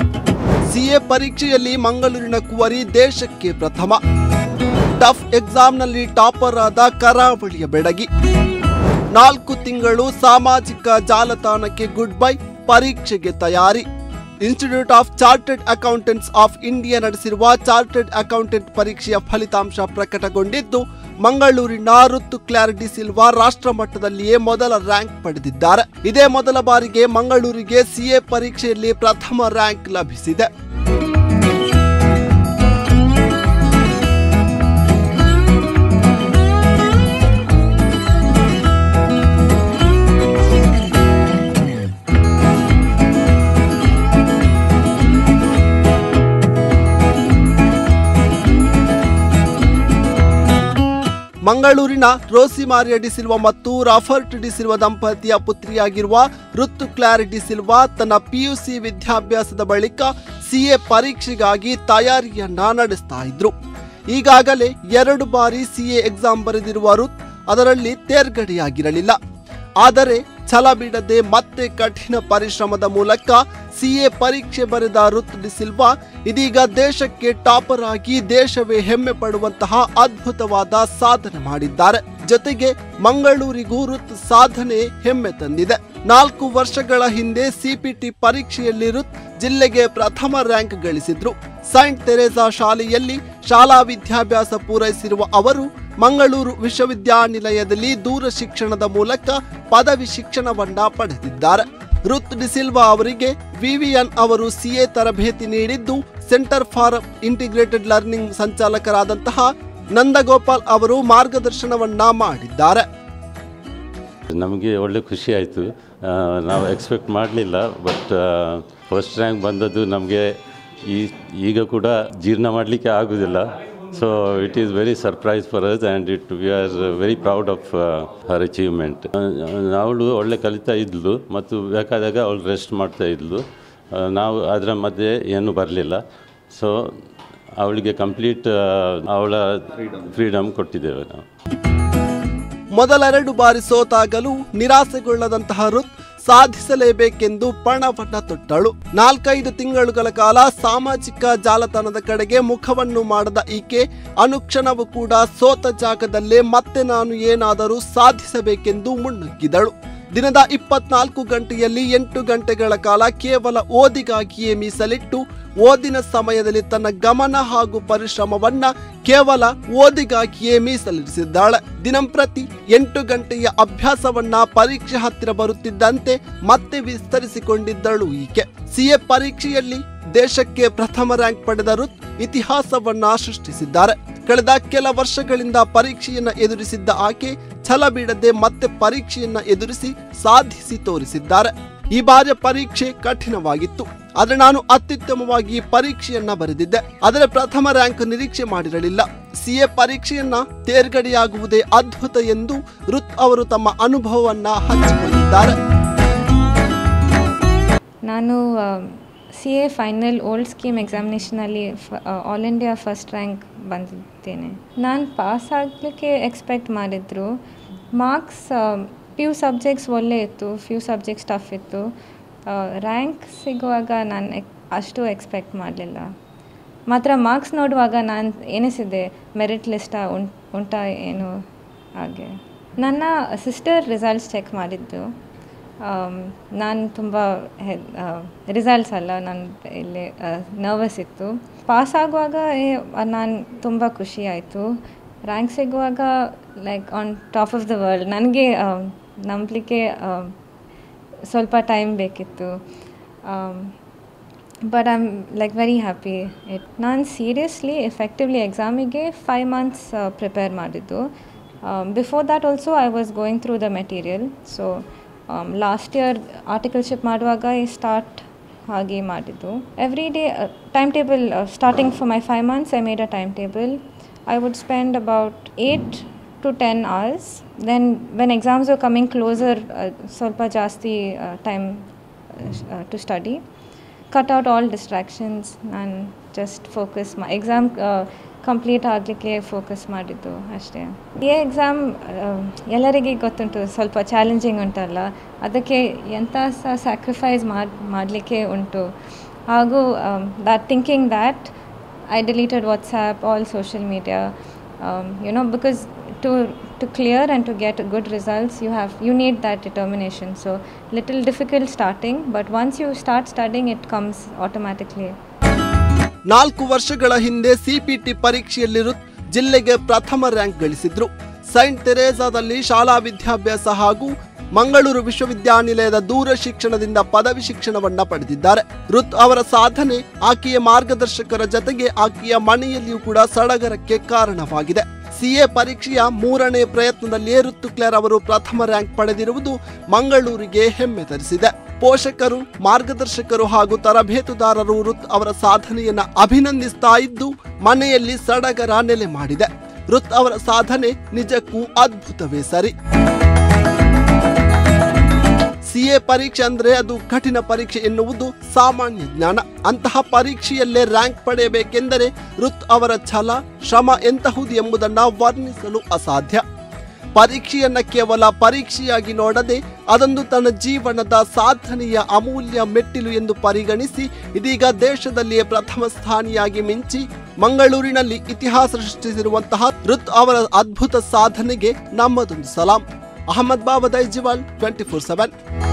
CA ಪರೀಕ್ಷೆಯಲ್ಲಿ ಮಂಗಳೂರಿನ ಕುವರಿ ದೇಶಕ್ಕೆ ಪ್ರಥಮ. ಟಫ್ ಎಕ್ಸಾಮ್ನಲ್ಲಿ ಟಾಪರ್ ಆದ ಕರಾವಳಿಯ ಬೆಡಗಿ. 4 ತಿಂಗಳು ಸಾಮಾಜಿಕ ಜಾಲತಾಣಕ್ಕೆ ಗುಡ್ ಬೈ, ಪರೀಕ್ಷೆಗೆ ತಯಾರಿ. Institute of chartered accountants of India ನಡೆಸಿರುವ ಚಾರ್ಟರ್ಡ್ ಅಕೌಂಟೆಂಟ್ ಪರೀಕ್ಷೆಯ ಫಲಿತಾಂಶ ಪ್ರಕಟಗೊಂಡಿದ್ದು, ಮಂಗಳೂರಿನ ಋತು ಕ್ಲಾರಿಟಿ ಸಿಲ್ವಾ ರಾಷ್ಟ್ರ ಮಟ್ಟದಲ್ಲಿಯೇ ಮೊದಲ ರ್ಯಾಂಕ್ ಪಡೆದಿದ್ದಾರೆ. ಇದೇ ಮೊದಲ ಬಾರಿಗೆ ಮಂಗಳೂರಿಗೆ ಸಿಎ ಪರೀಕ್ಷೆಯಲ್ಲಿ ಪ್ರಥಮ ರ್ಯಾಂಕ್ ಲಭಿಸಿದೆ. ಮಂಗಳೂರಿನ ರೋಸಿಮಾರಿಯಾ ಡಿ ಸಿಲ್ವಾ ಮತ್ತು ರಾಫರ್ಟ್ ಡಿ ಸಿಲ್ವಾ ದಂಪತಿಯ ಪುತ್ರಿಯಾಗಿರುವ ಋತು ಕ್ಲಾರಿಟಿ ಸಿಲ್ವಾ ತನ್ನ ಪಿಯುಸಿ ವಿದ್ಯಾಭ್ಯಾಸದ ಬಳಿಕ ಸಿಎ ಪರೀಕ್ಷೆಗಾಗಿ ತಯಾರಿಯನ್ನ ನಡೆಸ್ತಾ ಇದ್ರು. ಈಗಾಗಲೇ 2 ಬಾರಿ ಸಿಎ ಎಕ್ಸಾಮ್ ಬರೆದಿರುವ ಋತ್ ಅದರಲ್ಲಿ ತೇರ್ಗಡೆಯಾಗಿರಲಿಲ್ಲ. ಆದರೆ ಛಲ ಬಿಡದೆ ಮತ್ತೆ ಕಠಿಣ ಪರಿಶ್ರಮದ ಮೂಲಕ ಸಿಎ ಪರೀಕ್ಷೆ ಬರೆದ ಋತ್ ಡಿ ಸಿಲ್ವಾ ಇದೀಗ ದೇಶಕ್ಕೆ ಟಾಪರ್ ಆಗಿ ದೇಶವೇ ಹೆಮ್ಮೆ ಪಡುವಂತಹ ಅದ್ಭುತವಾದ ಸಾಧನೆ ಮಾಡಿದ್ದಾರೆ. ಜೊತೆಗೆ ಮಂಗಳೂರಿಗೂ ಋತ್ ಸಾಧನೆ ಹೆಮ್ಮೆ ತಂದಿದೆ. 4 ವರ್ಷಗಳ ಹಿಂದೆ ಸಿಪಿಟಿ ಪರೀಕ್ಷೆಯಲ್ಲಿ ಋತ್ ಜಿಲ್ಲೆಗೆ ಪ್ರಥಮ ರ್ಯಾಂಕ್ ಗಳಿಸಿದ್ರು. ಸೈಂಟ್ ತೆರೇಸಾ ಶಾಲೆಯಲ್ಲಿ ಶಾಲಾ ವಿದ್ಯಾಭ್ಯಾಸ ಪೂರೈಸಿರುವ ಅವರು ಮಂಗಳೂರು ವಿಶ್ವವಿದ್ಯಾನಿಲಯದಲ್ಲಿ ದೂರ ಶಿಕ್ಷಣದ ಮೂಲಕ ಪದವಿ ಶಿಕ್ಷಣವನ್ನ ಪಡೆದಿದ್ದಾರೆ. ಋತ್ ಡಿ ಸಿಲ್ವಾ ಅವರಿಗೆ ವಿವಿಎನ್ ಅವರು ಸಿಎ ತರಬೇತಿ ನೀಡಿದ್ದು, ಸೆಂಟರ್ ಫಾರ್ ಇಂಟಿಗ್ರೇಟೆಡ್ ಲರ್ನಿಂಗ್ ಸಂಚಾಲಕರಾದಂತಹ ನಂದಗೋಪಾಲ್ ಅವರು ಮಾರ್ಗದರ್ಶನವನ್ನ ಮಾಡಿದ್ದಾರೆ. ನಮಗೆ ಒಳ್ಳೆ ಖುಷಿ ಆಯಿತು. ನಾವು ಎಕ್ಸ್ಪೆಕ್ಟ್ ಮಾಡಲಿಲ್ಲ, ಬಟ್ ಫಸ್ಟ್ ರ್ಯಾಂಕ್ ಬಂದದ್ದು ನಮಗೆ ಈಗ ಕೂಡ ಜೀರ್ಣ ಮಾಡಲಿಕ್ಕೆ ಆಗೋದಿಲ್ಲ. So it is very surprise for us and we are very proud of her achievement. ಅವಳು ಒಳ್ಳೆ ಕಲಿತಾ ಇದ್ಲು ಮತ್ತು ಬೇಕಾದಾಗ ಅವಳು ರೆಸ್ಟ್ ಮಾಡ್ತಾ ಇದ್ಲು. ನಾವು ಅದರ ಮಧ್ಯೆ ಏನೂ ಬರಲಿಲ್ಲ. ಸೊ ಅವಳಿಗೆ ಕಂಪ್ಲೀಟ್ ಅವಳ ಫ್ರೀಡಮ್ ಕೊಟ್ಟಿದ್ದೇವೆ ನಾವು. ಮೊದಲ 2 ಬಾರಿ ಸೋತಾಗಲೂ ನಿರಾಸೆಗೊಳ್ಳದಂತಹ ಋತ್ ಸಾಧಿಸಲೇಬೇಕೆಂದು ಪಣವನ್ನ ತೊಟ್ಟಳು. 4-5 ತಿಂಗಳುಗಳ ಕಾಲ ಸಾಮಾಜಿಕ ಜಾಲತಾಣದ ಕಡೆಗೆ ಮುಖವನ್ನು ಮಾಡದ ಈಕೆ ಅನುಕ್ಷಣವೂ ಕೂಡ ಸೋತ ಜಾಗದಲ್ಲೇ ಮತ್ತೆ ನಾನು ಏನಾದರೂ ಸಾಧಿಸಬೇಕೆಂದು ಮುನ್ನುಗ್ಗಿದಳು. ದಿನದ 24 ಗಂಟೆಯಲ್ಲಿ 8 ಗಂಟೆಗಳ ಕಾಲ ಕೇವಲ ಓದಿಗಾಗಿಯೇ ಮೀಸಲಿಟ್ಟು ಓದಿನ ಸಮಯದಲ್ಲಿ ತನ್ನ ಗಮನ ಹಾಗೂ ಪರಿಶ್ರಮವನ್ನ ಕೇವಲ ಓದಿಗಾಗಿಯೇ ಮೀಸಲಿರಿಸಿದ್ದಾಳೆ. ದಿನಂಪ್ರತಿ 8 ಗಂಟೆಯ ಅಭ್ಯಾಸವನ್ನ ಪರೀಕ್ಷೆ ಹತ್ತಿರ ಬರುತ್ತಿದ್ದಂತೆ ಮತ್ತೆ ವಿಸ್ತರಿಸಿಕೊಂಡಿದ್ದಳು ಈಕೆ. ಸಿಎ ಪರೀಕ್ಷೆಯಲ್ಲಿ ದೇಶಕ್ಕೆ ಪ್ರಥಮ ರ್ಯಾಂಕ್ ಪಡೆದ ಋತ್ ಇತಿಹಾಸವನ್ನ ಸೃಷ್ಟಿಸಿದ್ದಾರೆ. ಕಳೆದ ಕೆಲ ವರ್ಷಗಳಿಂದ ಪರೀಕ್ಷೆಯನ್ನ ಎದುರಿಸಿದ್ದ ಆಕೆ ಛಲ ಬಿಡದೆ ಮತ್ತೆ ಪರೀಕ್ಷೆಯನ್ನ ಎದುರಿಸಿ ಸಾಧಿಸಿ ತೋರಿಸಿದ್ದಾರೆ. ಈ ಬಾರಿಯ ಪರೀಕ್ಷೆ ಕಠಿಣವಾಗಿತ್ತು, ಆದರೆ ನಾನು ಅತ್ಯುತ್ತಮವಾಗಿ ಪರೀಕ್ಷೆಯನ್ನ ಬರೆದಿದ್ದೆ. ಆದರೆ ಪ್ರಥಮ ರ್ಯಾಂಕ್ ನಿರೀಕ್ಷೆ ಮಾಡಿರಲಿಲ್ಲ. ಸಿಎ ಪರೀಕ್ಷೆಯನ್ನ ತೇರ್ಗಡೆಯಾಗುವುದೇ ಅದ್ಭುತ ಎಂದು ಋತ್ ಅವರು ತಮ್ಮ ಅನುಭವವನ್ನ ಹಂಚಿಕೊಂಡಿದ್ದಾರೆ. ನಾನು ಸಿಎ ಫೈನಲ್ ಓಲ್ಡ್ ಸ್ಕೀಮ್ ಎಕ್ಸಾಮಿನೇಷನಲ್ಲಿ ಆಲ್ ಇಂಡಿಯಾ ಫಸ್ಟ್ ರ್ಯಾಂಕ್ ಬಂದಿದ್ದೇನೆ. ನಾನು ಪಾಸ್ ಆಗಲಿಕ್ಕೆ ಎಕ್ಸ್ಪೆಕ್ಟ್ ಮಾಡಿದ್ರು. ಮಾರ್ಕ್ಸ್ ಫ್ಯೂ ಸಬ್ಜೆಕ್ಟ್ಸ್ ಒಳ್ಳೆ ಇತ್ತು, ಫ್ಯೂ ಸಬ್ಜೆಕ್ಟ್ಸ್ ಟಫ್ ಇತ್ತು. ರ್ಯಾಂಕ್ ಸಿಗುವಾಗ ನಾನು ಅಷ್ಟು ಎಕ್ಸ್ಪೆಕ್ಟ್ ಮಾಡಲಿಲ್ಲ. ಮಾತ್ರ ಮಾರ್ಕ್ಸ್ ನೋಡುವಾಗ ನಾನು ಎನಿಸಿದೆ ಮೆರಿಟ್ ಲಿಸ್ಟ ಉಂಟಾ ಏನು ಹಾಗೆ. ನನ್ನ ಸಿಸ್ಟರ್ ರಿಸಲ್ಟ್ಸ್ ಚೆಕ್ ಮಾಡಿದ್ದು. ನಾನು ತುಂಬ ರಿಸಲ್ಟ್ಸ್ ಅಲ್ಲ, ನಾನು ಇಲ್ಲಿ ನರ್ವಸ್ ಇತ್ತು. ಪಾಸ್ ಆಗುವಾಗ ನಾನು ತುಂಬ ಖುಷಿ ಆಯಿತು. ರ್ಯಾಂಕ್ ಸಿಗುವಾಗ like on top of the world. ನನಗೆ ನಂಬಲಿಕ್ಕೆ ಸ್ವಲ್ಪ ಟೈಮ್ ಬೇಕಿತ್ತು. But I am like very happy. ನಾನು ಸೀರಿಯಸ್ಲಿ ಎಫೆಕ್ಟಿವ್ಲಿ ಎಕ್ಸಾಮಿಗೆ 5 months ಪ್ರಿಪೇರ್ ಮಾಡಿದ್ದು. Before that also I was going through the material. So last year articleship ಮಾಡುವಾಗ start ಹಾಗೆ ಮಾಡಿದ್ದು. Every day time table starting for my 5 months I made a time table. I would spend about 8 to 10 hours. Then when exams were coming closer, ಸ್ವಲ್ಪ ಜಾಸ್ತಿ time to study. Cut out all distractions and just focus. My exam complete ಆಗಲಿಕ್ಕೆ focus ಮಾಡಿದ್ದು ಅಷ್ಟೇ. ಈ exam ಎಲ್ಲರಿಗೆ ಗೊತ್ತುಂಟು ಸ್ವಲ್ಪ challenging ಉಂಟಲ್ಲ, ಅದಕ್ಕೆ ಎಂಥ ಸಹ ಸ್ಯಾಕ್ರಿಫೈಸ್ ಮಾಡಲಿಕ್ಕೆ ಉಂಟು. ಹಾಗೂ that thinking that I deleted WhatsApp, all social media, because to clear and to get good results, you need that determination. So little difficult starting, but once you start studying, it comes automatically. 4 ವರ್ಷಗಳ ಹಿಂದೆ CPT ಪರೀಕ್ಷೆಯಲ್ಲಿ ರುತ್ ಜಿಲ್ಲೆಗೆ ಪ್ರಥಮ rank ಗಳಿಸಿದ್ರು. Saint ತೆರೇಸಾದಲ್ಲಿ ಶಾಲಾ ವಿದ್ಯಾಭ್ಯಾಸ ಹಾಗೂ ಮಂಗಳೂರು ವಿಶ್ವವಿದ್ಯಾನಿಲಯದ ದೂರ ಶಿಕ್ಷಣದಿಂದ ಪದವಿ ಶಿಕ್ಷಣವನ್ನ ಪಡೆದಿದ್ದಾರೆ. ರುತ್ ಅವರ ಸಾಧನೆ ಆಕೆಯ ಮಾರ್ಗದರ್ಶಕರ ಜೊತೆಗೆ ಆಕೆಯ ಮನೆಯಲ್ಲಿಯೂ ಕೂಡ ಸಡಗರಕ್ಕೆ ಕಾರಣವಾಗಿದೆ. ಸಿಎ ಪರೀಕ್ಷೆಯ 3ನೇ ಪ್ರಯತ್ನದಲ್ಲಿಯೇ ರುತ್ ಕ್ಲೇರ್ ಅವರು ಪ್ರಥಮ ರ್ಯಾಂಕ್ ಪಡೆದಿರುವುದು ಮಂಗಳೂರಿಗೆ ಹೆಮ್ಮೆ ತರಿಸಿದೆ. ಪೋಷಕರು, ಮಾರ್ಗದರ್ಶಕರು ಹಾಗೂ ತರಬೇತುದಾರರು ರುತ್ ಅವರ ಸಾಧನೆಯನ್ನ ಅಭಿನಂದಿಸ್ತಾ ಇದ್ದು ಮನೆಯಲ್ಲಿ ಸಡಗರ ನೆಲೆ ಮಾಡಿದೆ. ರುತ್ ಅವರ ಸಾಧನೆ ನಿಜಕ್ಕೂ ಅದ್ಭುತವೇ ಸರಿ. ಸಿಎ ಪರೀಕ್ಷೆ ಅಂದ್ರೆ ಅದು ಕಠಿಣ ಪರೀಕ್ಷೆ ಎನ್ನುವುದು ಸಾಮಾನ್ಯ ಜ್ಞಾನ. ಅಂತಹ ಪರೀಕ್ಷೆಯಲ್ಲೇ ರ್ಯಾಂಕ್ ಪಡೆಯಬೇಕೆಂದರೆ ರುತ್ ಅವರ ಛಲ, ಶ್ರಮ ಎಂತಹುದು ಎಂಬುದನ್ನ ವರ್ಣಿಸಲು ಅಸಾಧ್ಯ. ಪರೀಕ್ಷೆಯನ್ನ ಕೇವಲ ಪರೀಕ್ಷೆಯಾಗಿ ನೋಡದೆ ಅದೊಂದು ತನ್ನ ಜೀವನದ ಸಾಧನೆಯ ಅಮೂಲ್ಯ ಮೆಟ್ಟಿಲು ಎಂದು ಪರಿಗಣಿಸಿ ಇದೀಗ ದೇಶದಲ್ಲಿಯೇ ಪ್ರಥಮ ಸ್ಥಾನಿಯಾಗಿ ಮಿಂಚಿ ಮಂಗಳೂರಿನಲ್ಲಿ ಇತಿಹಾಸ ಸೃಷ್ಟಿಸಿರುವಂತಹ ರುತ್ ಅವರ ಅದ್ಭುತ ಸಾಧನೆಗೆ ನಮ್ಮದೊಂದು ಸಲಾಂ. ಅಹಮದ್ ಬಾಬಾ ದೈಜಿವಾಲ್ 24/7.